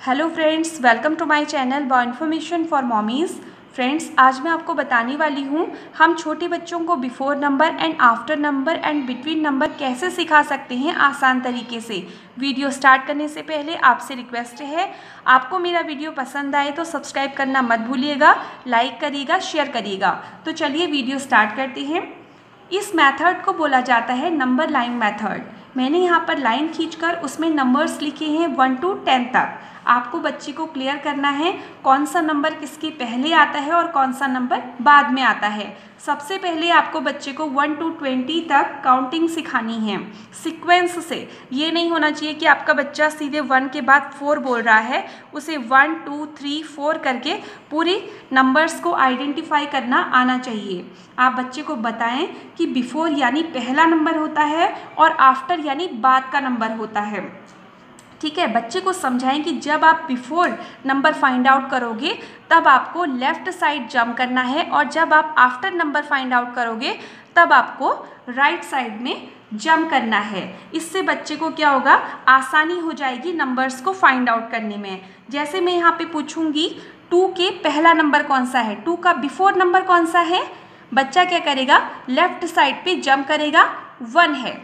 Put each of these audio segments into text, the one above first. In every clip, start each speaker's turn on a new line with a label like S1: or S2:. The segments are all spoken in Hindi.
S1: Hello friends, welcome to my channel boy information for mommies. Friends, आज मैं आपको बताने वाली हूँ हम छोटे बच्चों को before number and after number and between number कैसे सिखा सकते हैं आसान तरीके से। वीडियो स्टार्ट करने से पहले आपसे रिक्वेस्ट है, आपको मेरा वीडियो पसंद आए तो सब्सक्राइब करना मत भूलिएगा, लाइक करिएगा, शेयर करिएगा। तो चलिए वीडियो स्टार्ट करते हैं। इस मेथड को बोला जाता है नंबर लाइन मेथड। मैंने यहाँ पर लाइन खींचकर उसमें नंबर्स लिखे हैं 1 to 10 तक। आपको बच्चे को क्लियर करना है कौन सा नंबर किसके पहले आता है और कौन सा नंबर बाद में आता है। सबसे पहले आपको बच्चे को 1 to 20 तक काउंटिंग सिखानी है सीक्वेंस से। ये नहीं होना चाहिए कि आपका बच्चा सीधे 1 के बाद 4 बोल रहा है। उसे 1 2 3 4 करके पूरी नंबर्स को आइडेंटिफाई करना आना चाहिए। आप बच्चे को बताएं कि बिफोर यानी पहला नंबर होता है और आफ्टर यानी बाद का नंबर होता है। ठीक है, बच्चे को समझाएं कि जब आप बिफोर नंबर फाइंड आउट करोगे तब आपको लेफ़्ट साइड जंप करना है और जब आप आफ्टर नंबर फाइंड आउट करोगे तब आपको राइट साइड में जंप करना है। इससे बच्चे को क्या होगा, आसानी हो जाएगी नंबर्स को फाइंड आउट करने में। जैसे मैं यहाँ पे पूछूंगी 2 के पहला नंबर कौन सा है, 2 का बिफोर नंबर कौन सा है, बच्चा क्या करेगा, लेफ़्ट साइड पे जंप करेगा, 1 है।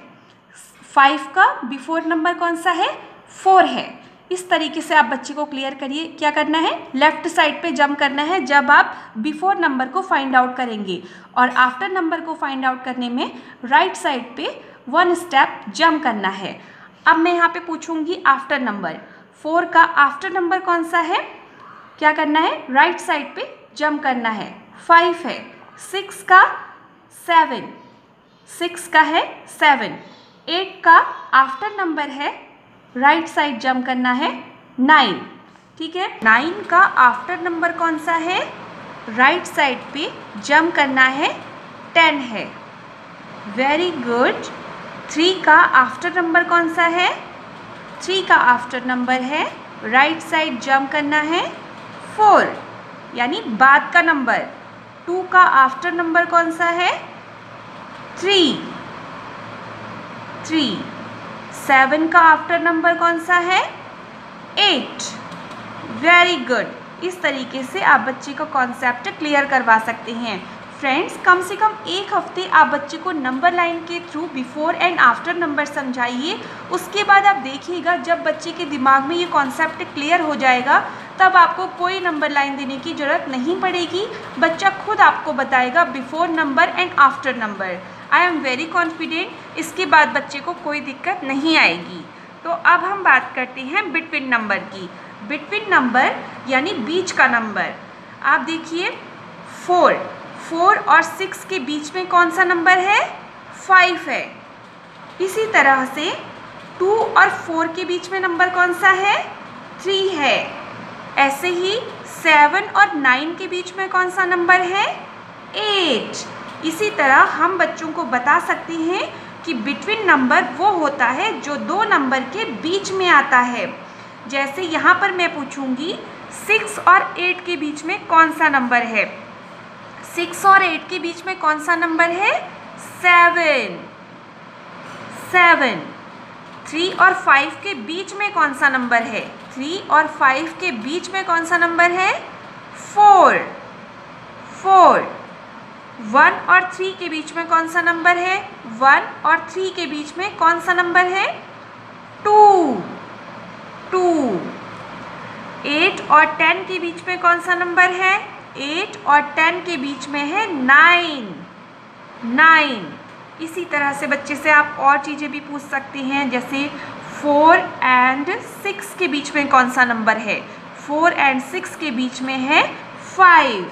S1: 5 का बिफोर नंबर कौन सा है, 4 है। इस तरीके से आप बच्चे को क्लियर करिए। क्या करना है, लेफ्ट साइड पे जंप करना है जब आप बिफोर नंबर को फाइंड आउट करेंगे, और आफ्टर नंबर को फाइंड आउट करने में राइट साइड पे 1 स्टेप जंप करना है। अब मैं यहाँ पे पूछूंगी आफ्टर नंबर, 4 का आफ्टर नंबर कौन सा है, क्या करना है, राइट साइड पे जंप करना है, 5 है। 6 का 7, 6 का है 7। 8 का आफ्टर नंबर है, राइट साइड जंप करना है, 9। ठीक है, 9 का आफ्टर नंबर कौन सा है, राइट साइड पे जंप करना है, 10 है। Very good. 3 का आफ्टर नंबर कौन सा है, 3 का आफ्टर नंबर है, राइट साइड जंप करना है, 4 यानी बाद का नंबर। 2 का आफ्टर नंबर कौन सा है, 3। 7 का आफ्टर नंबर कौन सा है, 8। Very good. इस तरीके से आप बच्चे को कॉन्सेप्ट क्लियर करवा सकते हैं। फ्रेंड्स, कम से कम 1 हफ्ते आप बच्चे को नंबर लाइन के through before and after number समझाइए। उसके बाद आप देखिएगा जब बच्चे के दिमाग में ये कॉन्सेप्ट क्लियर हो जाएगा तब आपको कोई नंबर लाइन देने की ज़रूरत नहीं पड़ेगी। बच्चा खुद आपको बताएगा before number and after number. I am very confident इसके बाद बच्चे को कोई दिक्कत नहीं आएगी। तो अब हम बात करते हैं बिटवीन नंबर की। बिटवीन नंबर यानी बीच का नंबर। आप देखिए 4 और 6 के बीच में कौन सा नंबर है, 5 है। इसी तरह से 2 और 4 के बीच में नंबर कौन सा है, 3 है। ऐसे ही 7 और 9 के बीच में कौन सा नंबर है, 8। इसी तरह हम बच्चों को बता सकते हैं कि बिटवीन नंबर वो होता है जो 2 नंबर के बीच में आता है। जैसे यहाँ पर मैं पूछूंगी 6 और 8 के बीच में कौन सा नंबर है, 6 और 8 के बीच में कौन सा नंबर है, 7। 3 और 5 के बीच में कौन सा नंबर है, 3 और 5 के बीच में कौन सा नंबर है, 4। 1 और 3 के बीच में कौन सा नंबर है, 1 और 3 के बीच में कौन सा नंबर है, 2। 8 और 10 के बीच में कौन सा नंबर है, 8 और 10 के बीच में है 9। इसी तरह से बच्चे से आप और चीज़ें भी पूछ सकते हैं, जैसे 4 और 6 के बीच में कौन सा नंबर है, 4 और 6 के बीच में है 5।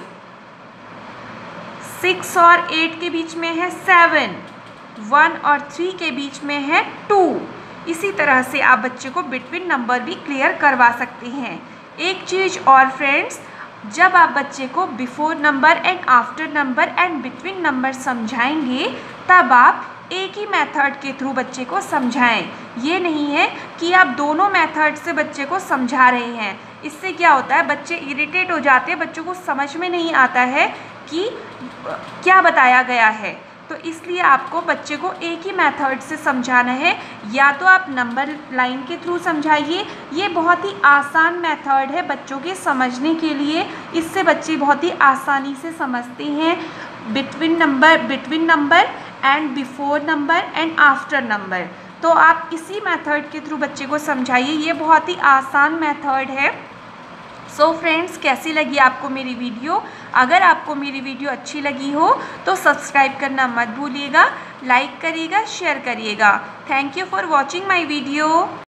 S1: 6 और 8 के बीच में है 7। 1 और 3 के बीच में है 2। इसी तरह से आप बच्चे को बिटवीन नंबर भी क्लियर करवा सकते हैं। एक चीज़ और फ्रेंड्स, जब आप बच्चे को before number and after number and between number समझाएंगे तब आप एक ही मेथड के थ्रू बच्चे को समझाएं। ये नहीं है कि आप दोनों मेथड से बच्चे को समझा रहे हैं। इससे क्या होता है, बच्चे इरिटेट हो जाते हैं, बच्चों को समझ में नहीं आता है कि क्या बताया गया है। तो इसलिए आपको बच्चे को एक ही मेथड से समझाना है। या तो आप नंबर लाइन के थ्रू समझाइए, ये बहुत ही आसान मेथड है बच्चों के समझने के लिए, इससे बच्चे बहुत ही आसानी से समझते हैं। Between number and before number and after number, तो आप इसी मेथड के थ्रू बच्चे को समझाइए, ये बहुत ही आसान मेथड है। सो फ्रेंड्स, कैसी लगी आपको मेरी वीडियो? अगर आपको मेरी वीडियो अच्छी लगी हो तो सब्सक्राइब करना मत भूलिएगा, लाइक करिएगा, शेयर करिएगा। Thank you for watching my video.